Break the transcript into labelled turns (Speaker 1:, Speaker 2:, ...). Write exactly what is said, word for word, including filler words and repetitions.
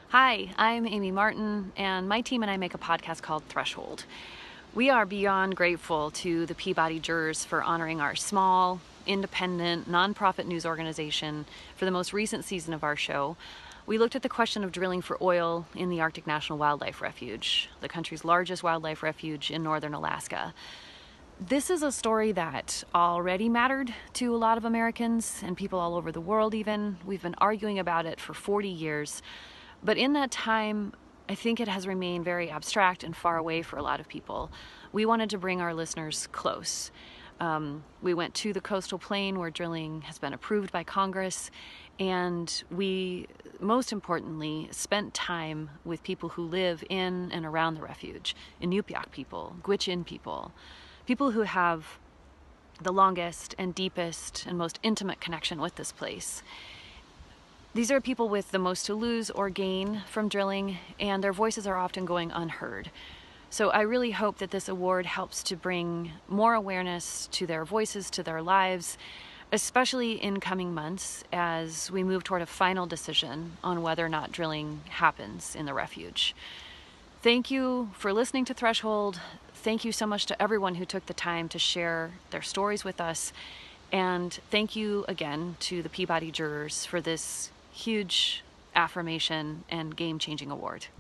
Speaker 1: Hi, I'm Amy Martin, and my team and I make a podcast called Threshold. We are beyond grateful to the Peabody jurors for honoring our small, independent, nonprofit news organization for the most recent season of our show. We looked at the question of drilling for oil in the Arctic National Wildlife Refuge, the country's largest wildlife refuge in northern Alaska. This is a story that already mattered to a lot of Americans and people all over the world even. We've been arguing about it for forty years. But in that time, I think it has remained very abstract and far away for a lot of people. We wanted to bring our listeners close. Um, we went to the coastal plain where drilling has been approved by Congress, and we, most importantly, spent time with people who live in and around the refuge, Inupiaq people, Gwich'in people, people who have the longest and deepest and most intimate connection with this place. These are people with the most to lose or gain from drilling, and their voices are often going unheard. So I really hope that this award helps to bring more awareness to their voices, to their lives, especially in coming months as we move toward a final decision on whether or not drilling happens in the refuge. Thank you for listening to Threshold. Thank you so much to everyone who took the time to share their stories with us. And thank you again to the Peabody jurors for this huge affirmation and game-changing award.